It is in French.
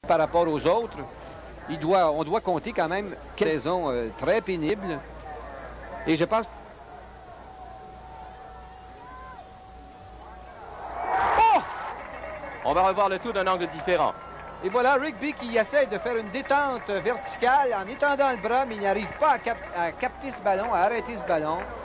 par rapport aux autres. On doit compter quand même une saison très pénible. Et je pense... Oh! On va revoir le tout d'un angle différent. Et voilà Rigby qui essaie de faire une détente verticale en étendant le bras, mais il n'arrive pas à capter ce ballon, à arrêter ce ballon.